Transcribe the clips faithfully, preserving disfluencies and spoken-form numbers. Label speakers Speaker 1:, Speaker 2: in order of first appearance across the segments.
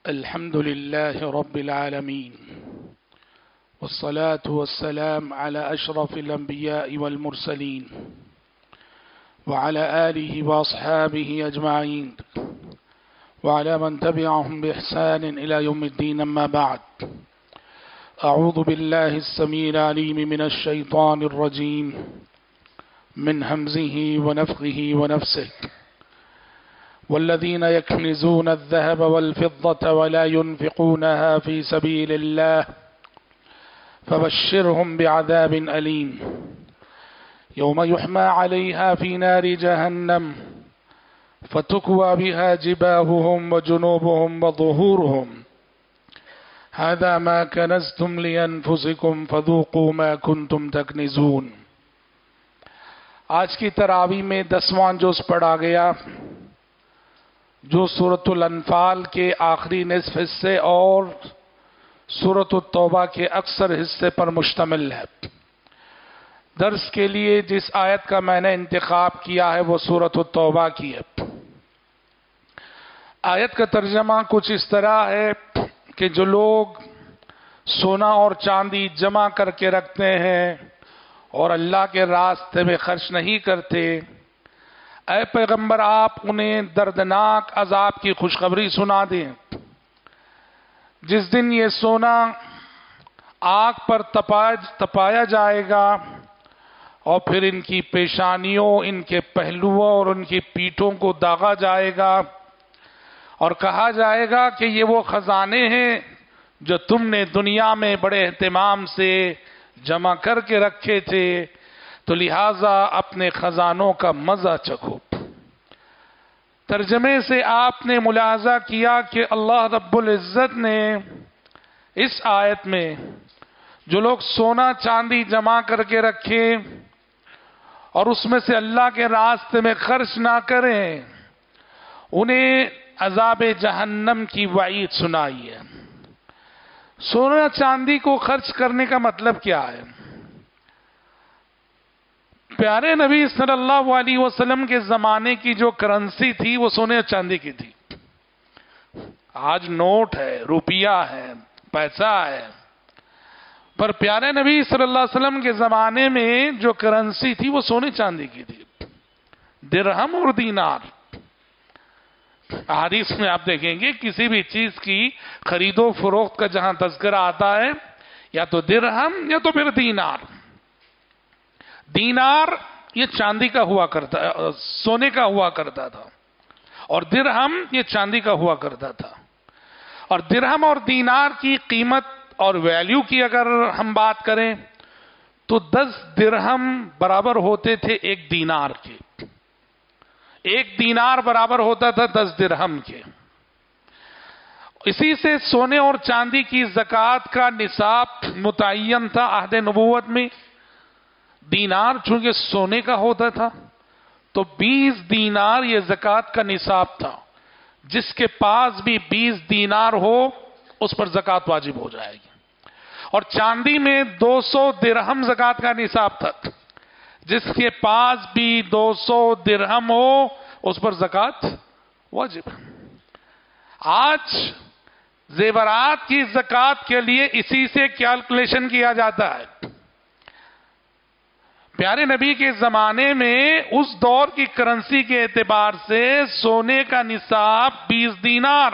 Speaker 1: الحمد لله رب العالمين والصلاة والسلام على أشرف الأنبياء والمرسلين وعلى آله وأصحابه أجمعين وعلى من تبعهم بإحسان إلى يوم الدين. أما بعد، أعوذ بالله السميع العليم من الشيطان الرجيم من همزه ونفخه ونفسه. والذين يكنزون الذهب والفضة ولا ينفقونها في سبيل الله فبشرهم بعذاب أليم يوم يحمى عليها في نار جهنم فتكوى بها جباههم وجنوبهم وظهورهم هذا ما كنزتم لأنفسكم فذوقوا ما كنتم تكنزون. آج کی تراویح میں دسواں جز پڑھا گیا جو سورۃ الانفال کے آخری نصف حصے اور سورۃ التوبہ کے اکثر حصے پر مشتمل ہے. درس کے لیے جس آیت کا میں نے انتخاب کیا ہے وہ سورۃ التوبہ کی ہے. آیت کا ترجمہ کچھ اس طرح ہے کہ جو لوگ سونا اور چاندی جمع کر کے رکھتے ہیں اور اللہ کے راستے میں خرچ نہیں کرتے، اے پیغمبر آپ انہیں دردناک عذاب کی خوشخبری سنا دیں. جس دن یہ سونا آگ پر تپایا جائے گا اور پھر ان کی پیشانیوں، ان کے پہلوؤں اور ان کی پیٹھوں کو داغا جائے گا اور کہا جائے گا کہ یہ وہ خزانے ہیں جو تم نے دنیا میں بڑے اہتمام سے جمع کر کے رکھے تھے، تو لہٰذا اپنے خزانوں کا مزہ چکھو. ترجمے سے آپ نے ملاحظہ کیا کہ اللہ رب العزت نے اس آیت میں جو لوگ سونا چاندی جمع کر کے رکھیں اور اس میں سے اللہ کے راستے میں خرچ نہ کریں، انہیں عذاب جہنم کی وعید سنائی ہے. سونا چاندی کو خرچ کرنے کا مطلب کیا ہے؟ پیارے نبی صلی اللہ علیہ وسلم کے زمانے کی جو کرنسی تھی وہ سونے اور چاندی کی تھی. آج نوٹ ہے، روپیہ ہے، پیسہ ہے، پر پیارے نبی صلی اللہ علیہ وسلم کے زمانے میں جو کرنسی تھی وہ سونے چاندی کی تھی، درہم اور دینار. حدیث میں آپ دیکھیں گے کسی بھی چیز کی خرید و فروخت کا جہاں تذکرہ آتا ہے یا تو درہم یا تو پھر دینار. دینار یہ چاندی کا ہوا کرتا سونے کا ہوا کرتا تھا اور درہم یہ چاندی کا ہوا کرتا تھا. اور درہم اور دینار کی قیمت اور ویلیو کی اگر ہم بات کریں تو دس درہم برابر ہوتے تھے ایک دینار کے. ایک دینار برابر ہوتا تھا دس درہم کے. اسی سے سونے اور چاندی کی زکوٰۃ کا نصاب متعین تھا عہد نبوت میں. دینار چونکہ سونے کا ہوتا تھا تو بیس دینار یہ زکوٰۃ کا نصاب تھا. جس کے پاس بھی بیس دینار ہو اس پر زکوٰۃ واجب ہو جائے گی. اور چاندی میں دو سو درہم زکوٰۃ کا نصاب تھا. جس کے پاس بھی دو سو درہم ہو اس پر زکوٰۃ واجب. آج زیورات کی زکوٰۃ کے لیے اسی سے کیلکولیشن کیا جاتا ہے. پیارے نبی کے زمانے میں اس دور کی کرنسی کے اعتبار سے سونے کا نصاب بیس دینار.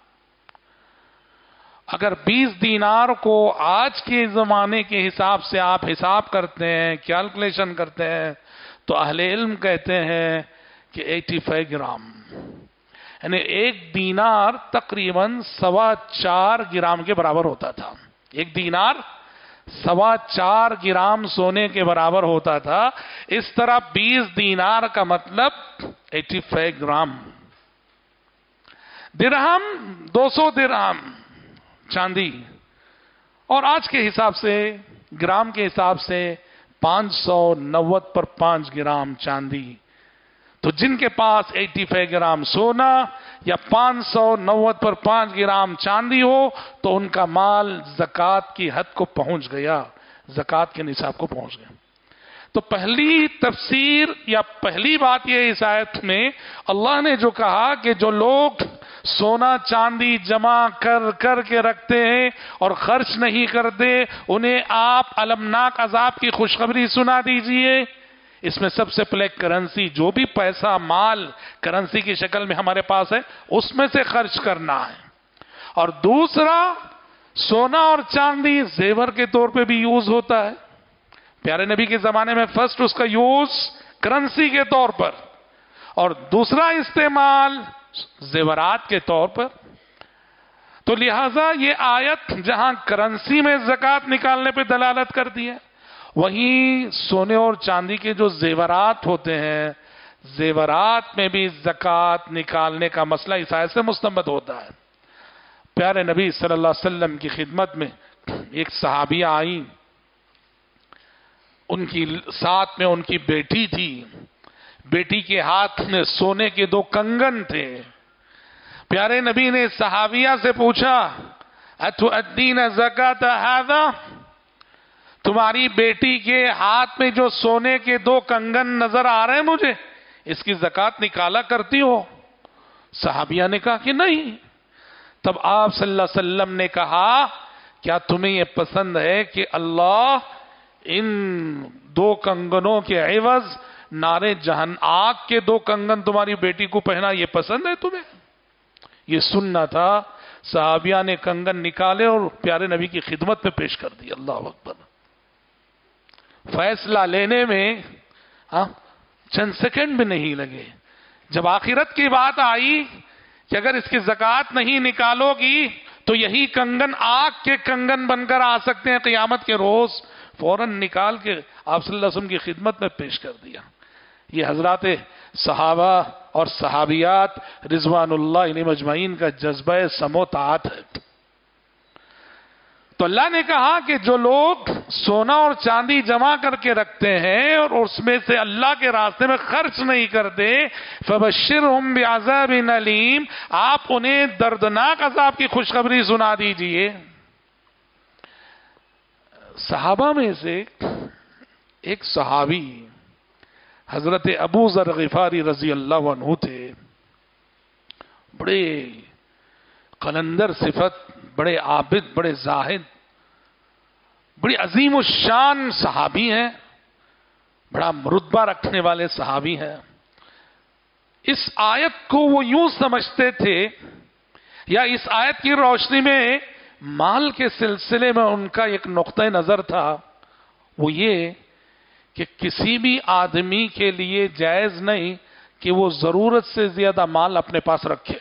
Speaker 1: اگر بیس دینار کو آج کے زمانے کے حساب سے آپ حساب کرتے ہیں، کیلکولیشن کرتے ہیں، تو اہل علم کہتے ہیں کہ اٹھاسی گرام، یعنی ایک دینار تقریباً سوا چار گرام کے برابر ہوتا تھا. ایک دینار سوا چار گرام سونے کے برابر ہوتا تھا. اس طرح بیس دینار کا مطلب اٹھاسی گرام. درہم دو سو درہم چاندی، اور آج کے حساب سے گرام کے حساب سے پانچ سو نوت پر پانچ گرام چاندی. تو جن کے پاس اٹھاسی گرام سونا یا پانچ سو نوت پر پانچ گرام چاندی ہو تو ان کا مال زکوٰۃ کی حد کو پہنچ گیا، زکوٰۃ کے نصاب کو پہنچ گیا. تو پہلی تفسیر یا پہلی بات یہ اس آیت میں اللہ نے جو کہا کہ جو لوگ سونا چاندی جمع کر کر کے رکھتے ہیں اور خرچ نہیں کرتے، انہیں آپ المناک عذاب کی خوشخبری سنا دیجئے۔ اس میں سب سے پہلے کرنسی، جو بھی پیسہ مال کرنسی کی شکل میں ہمارے پاس ہے اس میں سے خرچ کرنا ہے، اور دوسرا سونا اور چاندی زیور کے طور پہ بھی یوز ہوتا ہے۔ پیارے نبی کے زمانے میں فرسٹ اس کا یوز کرنسی کے طور پر، اور دوسرا استعمال زیورات کے طور پر۔ تو لہذا یہ آیت جہاں کرنسی میں زکوٰۃ نکالنے پہ دلالت کرتی ہے، وہیں سونے اور چاندی کے جو زیورات ہوتے ہیں، زیورات میں بھی زکوٰۃ نکالنے کا مسئلہ اس آیت سے مستنبط ہوتا ہے۔ پیارے نبی صلی اللہ علیہ وسلم کی خدمت میں ایک صحابیہ آئیں، ان کی ساتھ میں ان کی بیٹی تھی، بیٹی کے ہاتھ میں سونے کے دو کنگن تھے۔ پیارے نبی نے صحابیہ سے پوچھا، اتؤدین زکوٰۃ ھذا، تمہاری بیٹی کے ہاتھ میں جو سونے کے دو کنگن نظر آ رہے ہیں مجھے، اس کی زکوٰۃ نکالا کرتی ہو؟ صحابیہ نے کہا کہ نہیں۔ تب آپ صلی اللہ علیہ وسلم نے کہا، کیا تمہیں یہ پسند ہے کہ اللہ ان دو کنگنوں کے عوض نارے جہن آگ کے دو کنگن تمہاری بیٹی کو پہنا، یہ پسند ہے تمہیں؟ یہ سننا تھا۔ صحابیہ نے کنگن نکالے اور پیارے نبی کی خدمت میں پیش کر دی۔ اللہ اکبر۔ فیصلہ لینے میں ہاں چند سیکنڈ بھی نہیں لگے۔ جب آخرت کی بات آئی کہ اگر اس کی زکوٰۃ نہیں نکالو گی تو یہی کنگن آگ کے کنگن بن کر آ سکتے ہیں قیامت کے روز، فوراً نکال کے آپ صلی اللہ علیہ وسلم کی خدمت میں پیش کر دیا۔ یہ حضرات صحابہ اور صحابیات رضوان اللہ علیہم اجمعین کا جذبہ سمو طاعت ہے۔ تو اللہ نے کہا کہ جو لوگ سونا اور چاندی جمع کر کے رکھتے ہیں اور اس میں سے اللہ کے راستے میں خرچ نہیں کرتے، فبشرہم بعذاب علیم، آپ انہیں دردناک عذاب کی خوشخبری سنا دیجئے۔ صحابہ میں سے ایک صحابی حضرت ابو ذر غفاری رضی اللہ عنہ تھے، بڑے قلندر صفت، بڑے عابد، بڑے زاہد، بڑی عظیم الشان صحابی ہیں، بڑا رتبہ رکھنے والے صحابی ہیں۔ اس آیت کو وہ یوں سمجھتے تھے، یا اس آیت کی روشنی میں مال کے سلسلے میں ان کا ایک نقطہ نظر تھا، وہ یہ کہ کسی بھی آدمی کے لیے جائز نہیں کہ وہ ضرورت سے زیادہ مال اپنے پاس رکھے۔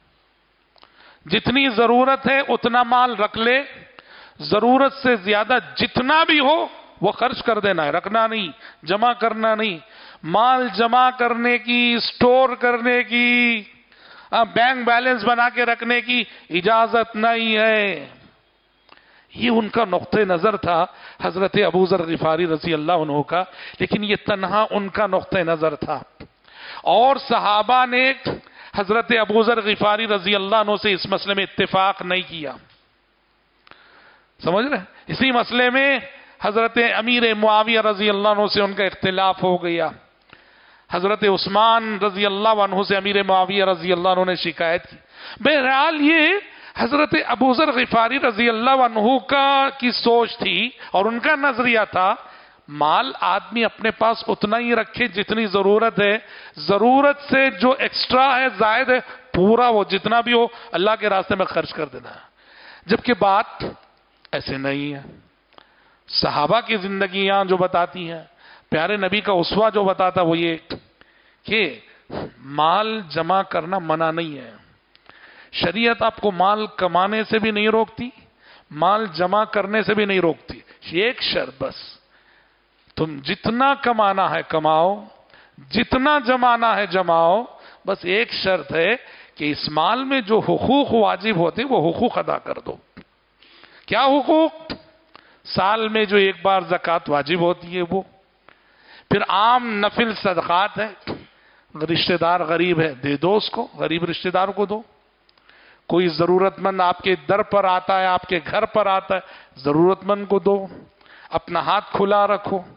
Speaker 1: جتنی ضرورت ہے اتنا مال رکھ لے، ضرورت سے زیادہ جتنا بھی ہو وہ خرچ کر دینا ہے، رکھنا نہیں، جمع کرنا نہیں۔ مال جمع کرنے کی، سٹور کرنے کی، بینک بیلنس بنا کے رکھنے کی اجازت نہیں ہے۔ یہ ان کا نقطہ نظر تھا حضرت ابو ذر غفاری رضی اللہ عنہ کا، لیکن یہ تنہا ان کا نقطہ نظر تھا، اور صحابہ نے حضرت ابو ذر غفاری رضی اللہ عنہ سے اس مسئلے میں اتفاق نہیں کیا۔ سمجھ رہے ہیں؟ اسی مسئلے میں حضرت امیر معاویہ رضی اللہ عنہ سے ان کا اختلاف ہو گیا۔ حضرت عثمان رضی اللہ عنہ سے امیر معاویہ رضی اللہ عنہ نے شکایت کی۔ بہرحال یہ حضرت ابو ذر غفاری رضی اللہ عنہ کا کی سوچ تھی اور ان کا نظریہ تھا، مال آدمی اپنے پاس اتنا ہی رکھے جتنی ضرورت ہے، ضرورت سے جو ایکسٹرا ہے، زائد ہے، پورا وہ جتنا بھی ہو اللہ کے راستے میں خرچ کر دینا ہے۔ جبکہ بات ایسے نہیں ہے۔ صحابہ کی زندگیاں جو بتاتی ہیں، پیارے نبی کا اسوہ جو بتاتا وہ یہ کہ مال جمع کرنا منع نہیں ہے۔ شریعت آپ کو مال کمانے سے بھی نہیں روکتی، مال جمع کرنے سے بھی نہیں روکتی۔ ایک شرط بس، تم جتنا کمانا ہے کماؤ، جتنا جمانا ہے جماؤ، بس ایک شرط ہے کہ اس مال میں جو حقوق واجب ہوتے وہ حقوق ادا کر دو۔ کیا حقوق؟ سال میں جو ایک بار زکوٰۃ واجب ہوتی ہے وہ، پھر عام نفل صدقات ہے، رشتہ دار غریب ہے دے دو اس کو، غریب رشتہ دار کو دو۔ کوئی ضرورت مند آپ کے در پر آتا ہے، آپ کے گھر پر آتا ہے، ضرورت مند کو دو، اپنا ہاتھ کھلا رکھو۔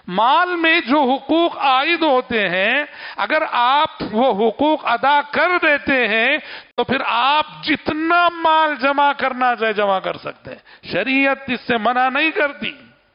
Speaker 1: مال میں جو حقوق عائد ہوتے ہیں اگر آپ وہ حقوق ادا کر دیتے ہیں تو پھر آپ جتنا مال جمع کرنا چاہے جمع کر سکتے ہیں، شریعت اس سے منع نہیں کرتی،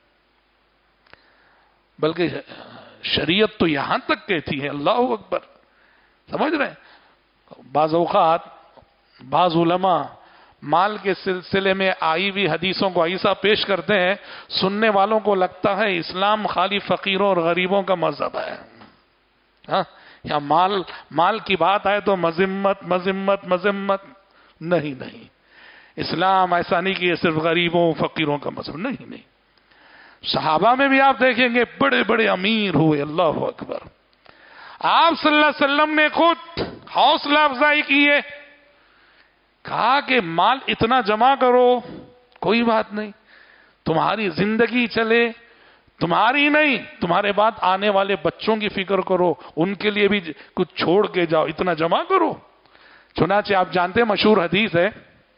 Speaker 1: بلکہ شریعت تو یہاں تک کہتی ہے، اللہ اکبر، سمجھ رہے ہیں؟ بعض اوقات بعض علماء مال کے سلسلے میں آئی ہوئی حدیثوں کو ایسا پیش کرتے ہیں سننے والوں کو لگتا ہے اسلام خالی فقیروں اور غریبوں کا مذہب ہے، ہاں یا مال مال کی بات آئے تو مذمت مذمت مذمت، نہیں نہیں، اسلام ایسا نہیں کہ یہ صرف غریبوں فقیروں کا مذہب، نہیں نہیں، صحابہ میں بھی آپ دیکھیں گے بڑے بڑے امیر ہوئے، اللہ اکبر، آپ صلی اللہ علیہ وسلم نے خود حوصلہ افزائی کی ہے، کہا کہ مال اتنا جمع کرو، کوئی بات نہیں، تمہاری زندگی چلے، تمہاری نہیں تمہارے بعد آنے والے بچوں کی فکر کرو، ان کے لیے بھی کچھ چھوڑ کے جاؤ، اتنا جمع کرو۔ چنانچہ آپ جانتے ہیں مشہور حدیث ہے،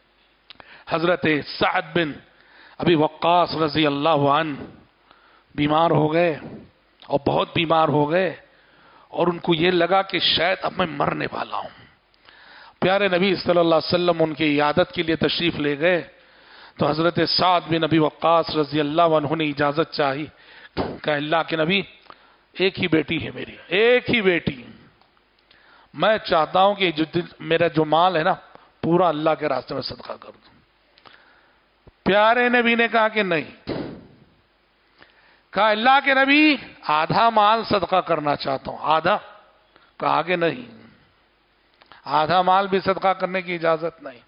Speaker 1: حضرت سعد بن ابی وقاص رضی اللہ عنہ بیمار ہو گئے اور بہت بیمار ہو گئے اور ان کو یہ لگا کہ شاید اب میں مرنے والا ہوں۔ پیارے نبی صلی اللہ علیہ وسلم ان کی عیادت کے لیے تشریف لے گئے تو حضرت سعد بن ابی وقاص رضی اللہ عنہ نے اجازت چاہی، کہ اللہ کے نبی ایک ہی بیٹی ہے میری، ایک ہی بیٹی، میں چاہتا ہوں کہ جو میرا جو مال ہے نا پورا اللہ کے راستے میں صدقہ کر دوں۔ پیارے نبی نے کہا کہ نہیں، کہا اللہ کے نبی آدھا مال صدقہ کرنا چاہتا ہوں، آدھا؟ کہا کہ نہیں، آدھا مال بھی صدقہ کرنے کی اجازت نہیں۔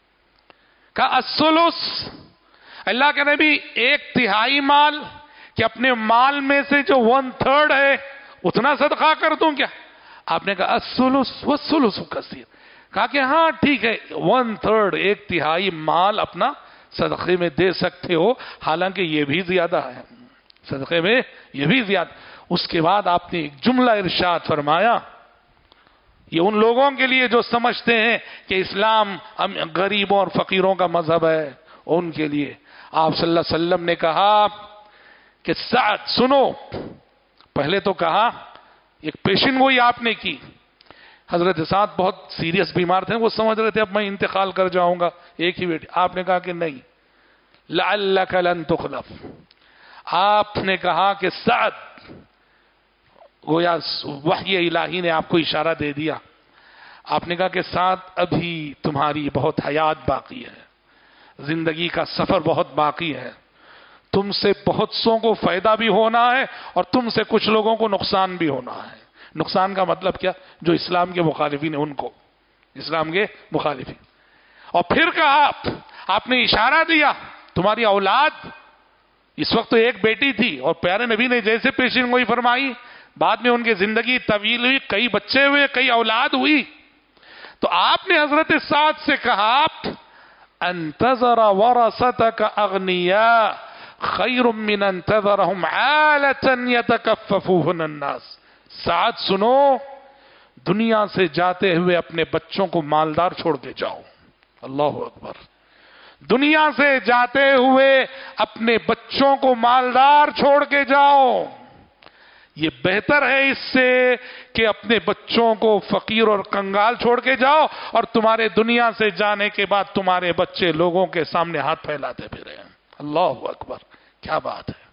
Speaker 1: کہا الثلث، اللہ کے نبی ایک تہائی مال، کہ اپنے مال میں سے جو ون تھرڈ ہے اتنا صدقہ کر دوں کیا؟ آپ نے کہا الثلث والثلث کثیر، کہا کہ ہاں ٹھیک ہے، ون تھرڈ ایک تہائی مال اپنا صدقے میں دے سکتے ہو، حالانکہ یہ بھی زیادہ ہے، صدقے میں یہ بھی زیادہ۔ اس کے بعد آپ نے ایک جملہ ارشاد فرمایا، یہ ان لوگوں کے لیے جو سمجھتے ہیں کہ اسلام غریبوں اور فقیروں کا مذہب ہے، ان کے لیے آپ صلی اللہ علیہ وسلم نے کہا کہ سعد سنو، پہلے تو کہا ایک پیشن گوئی آپ نے کی، حضرت سعد بہت سیریس بیمار تھے، وہ سمجھ رہے تھے اب میں انتقال کر جاؤں گا، ایک ہی بیٹی، آپ نے کہا کہ نہیں، لعلک لن تخلف، آپ نے کہا کہ سعد، گویا وحی الہی نے آپ کو اشارہ دے دیا، آپ نے کہا کہ سعد ابھی تمہاری بہت حیات باقی ہے، زندگی کا سفر بہت باقی ہے، تم سے بہت سوں کو فائدہ بھی ہونا ہے اور تم سے کچھ لوگوں کو نقصان بھی ہونا ہے۔ نقصان کا مطلب کیا؟ جو اسلام کے مخالفین ہیں ان کو، اسلام کے مخالفین۔ اور پھر کہا آپ نے اشارہ دیا تمہاری اولاد، اس وقت تو ایک بیٹی تھی اور پیارے نبی نے جیسے پیشین گوئی فرمائی، بعد میں ان کی زندگی طویل ہوئی، کئی بچے ہوئے، کئی اولاد ہوئی، تو آپ نے حضرت سعد سے کہا انتظر ورثتک اغنیاء خیر من انتظرهم عالة یتکففوہن الناس۔ سعد سنو، دنیا سے جاتے ہوئے اپنے بچوں کو مالدار چھوڑ کے جاؤ، اللہ اکبر، دنیا سے جاتے ہوئے اپنے بچوں کو مالدار چھوڑ کے جاؤ، یہ بہتر ہے اس سے کہ اپنے بچوں کو فقیر اور کنگال چھوڑ کے جاؤ اور تمہارے دنیا سے جانے کے بعد تمہارے بچے لوگوں کے سامنے ہاتھ پھیلاتے پھرے ہیں، اللہ اکبر، کیا بات ہے۔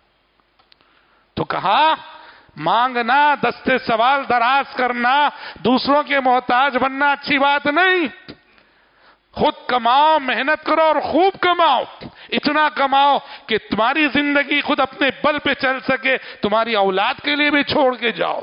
Speaker 1: تو کہا مانگنا، دستے سوال دراز کرنا، دوسروں کے محتاج بننا اچھی بات نہیں، خود کماؤ، محنت کرو اور خوب کماؤ، اتنا کماؤ کہ تمہاری زندگی خود اپنے بل پہ چل سکے، تمہاری اولاد کے لیے بھی چھوڑ کے جاؤ۔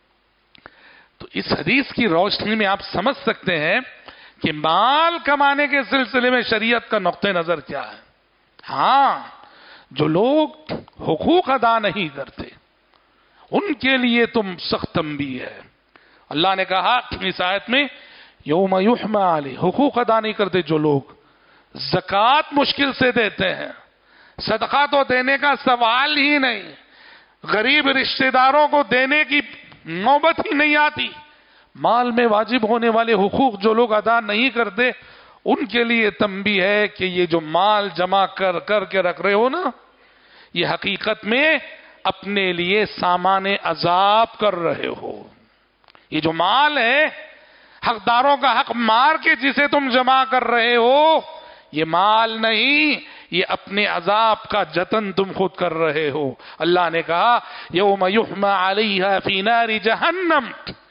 Speaker 1: تو اس حدیث کی روشنی میں آپ سمجھ سکتے ہیں کہ مال کمانے کے سلسلے میں شریعت کا نقطہ نظر کیا ہے۔ ہاں، جو لوگ حقوق ادا نہیں کرتے ان کے لیے تم سخت تنبیہ ہے۔ اللہ نے کہا اس آیت میں یوم یحمى علیہ، حقوق ادا نہیں کرتے جو لوگ، زکوٰۃ مشکل سے دیتے ہیں، صدقہ تو دینے کا سوال ہی نہیں، غریب رشتہ داروں کو دینے کی نوبت ہی نہیں آتی، مال میں واجب ہونے والے حقوق جو لوگ ادا نہیں کرتے ان کے لیے تنبیہ ہے کہ یہ جو مال جمع کر کر کے رکھ رہے ہو نا، یہ حقیقت میں اپنے لیے سامان عذاب کر رہے ہو۔ یہ جو مال ہے حقداروں کا حق مار کے جسے تم جمع کر رہے ہو، یہ مال نہیں، یہ اپنے عذاب کا جتن تم خود کر رہے ہو۔ اللہ نے کہا یوم یحمى علیہا فی نار جہنم،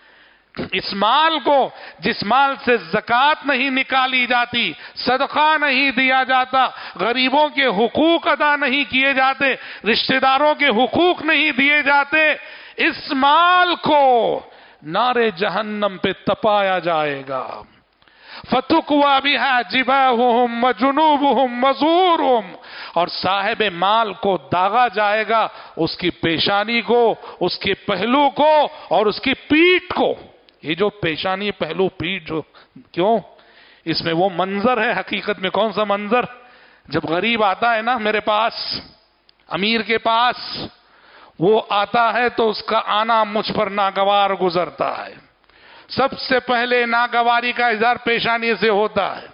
Speaker 1: اس مال کو، جس مال سے زکوٰۃ نہیں نکالی جاتی، صدقہ نہیں دیا جاتا، غریبوں کے حقوق ادا نہیں کیے جاتے، رشتہ داروں کے حقوق نہیں دیے جاتے، اس مال کو نار جہنم پہ تپایا جائے گا۔ فَتُقْوَى بِهَا جِبَاهُهُمْ وَجُنُوبُهُمْ وَظُهُورُهُمْ، اور صاحب مال کو داغا جائے گا، اس کی پیشانی کو، اس کے پہلو کو اور اس کی پیٹھ کو۔ یہ جو پیشانی، پہلو، پیٹھ، جو کیوں اس میں وہ منظر ہے، حقیقت میں کون سا منظر؟ جب غریب آتا ہے نا میرے پاس، امیر کے پاس، وہ آتا ہے تو اس کا آنا مجھ پر ناگوار گزرتا ہے۔ سب سے پہلے ناگواری کا اظہار پیشانی سے ہوتا ہے۔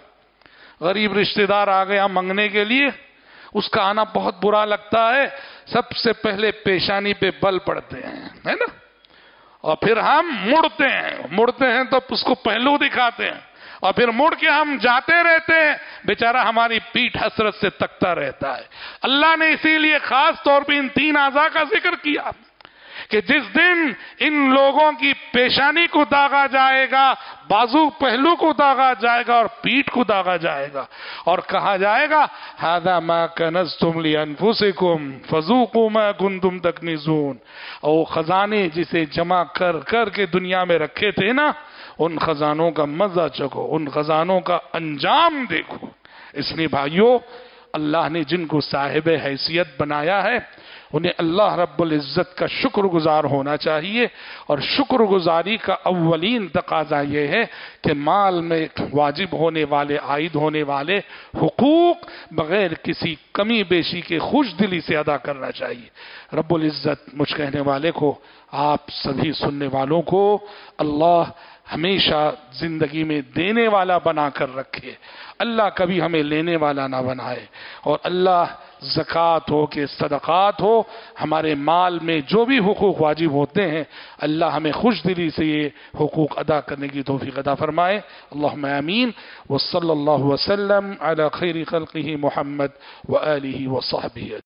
Speaker 1: غریب رشتہ دار آ گیا منگنے کے لیے، اس کا آنا بہت برا لگتا ہے، سب سے پہلے پیشانی پہ بل پڑتے ہیں، ہے نا؟ اور پھر ہم مڑتے ہیں، مڑتے ہیں تو اس کو پہلو دکھاتے ہیں، اور پھر مڑ کے ہم جاتے رہتے ہیں، بیچارہ ہماری پیٹھ حسرت سے تکتا رہتا ہے۔ اللہ نے اسی لیے خاص طور پہ ان تین اعضاء کا ذکر کیا کہ جس دن ان لوگوں کی پیشانی کو داغا جائے گا، بازو پہلو کو داغا جائے گا اور پیٹھ کو داغا جائے گا، اور کہا جائے گا هذا ما کنزتم لانفسکم فذوقوا ما کنتم تکنزون۔ اور خزانے جسے جمع کر کر کے دنیا میں رکھے تھے نا، ان خزانوں کا مزہ چکھو، ان خزانوں کا انجام دیکھو۔ اس لیے بھائیو، اللہ نے جن کو صاحب حیثیت بنایا ہے انہیں اللہ رب العزت کا شکر گزار ہونا چاہیے، اور شکر گزاری کا اولین تقاضا یہ ہے کہ مال میں واجب ہونے والے، عائد ہونے والے حقوق بغیر کسی کمی بیشی کے خوش دلی سے ادا کرنا چاہیے۔ رب العزت مجھ کہنے والے کو، آپ سبھی سننے والوں کو اللہ ہمیشہ زندگی میں دینے والا بنا کر رکھے، اللہ کبھی ہمیں لینے والا نہ بنائے، اور اللہ زکوٰۃ ہو کہ صدقات ہو، ہمارے مال میں جو بھی حقوق واجب ہوتے ہیں، اللہ ہمیں خوش دلی سے یہ حقوق ادا کرنے کی توفیق عطا فرمائے۔ اللہم آمین، وصلی اللہ وسلم علی خیر خلقہ محمد وآلہ وصحبہ۔